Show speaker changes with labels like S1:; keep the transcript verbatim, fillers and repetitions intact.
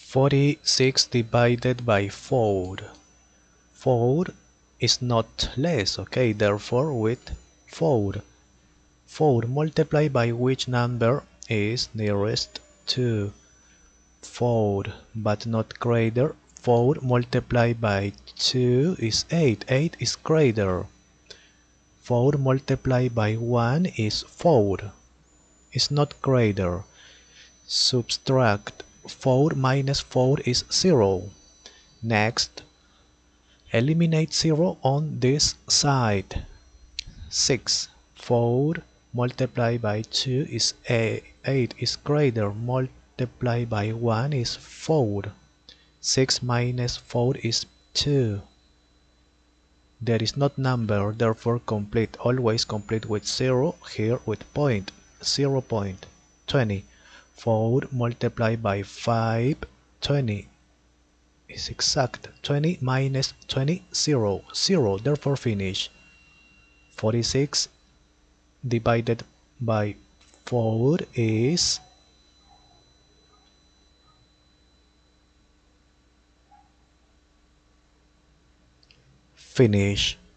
S1: forty-six divided by four. four is not less, okay? Therefore, with four. four multiplied by which number is nearest to four, but not greater. four multiplied by two is eight. eight is greater. four multiplied by one is four. Is not greater. Subtract four minus four is zero. Next, eliminate zero on this side. six. four multiplied by two is eight. eight is greater. Multiplied by one is four. six minus four is two. There is not number, therefore complete. Always complete with zero, here with point. zero point twenty. four multiplied by five, twenty is exact. twenty minus twenty, zero. zero, therefore finish. forty-six divided by four is finish.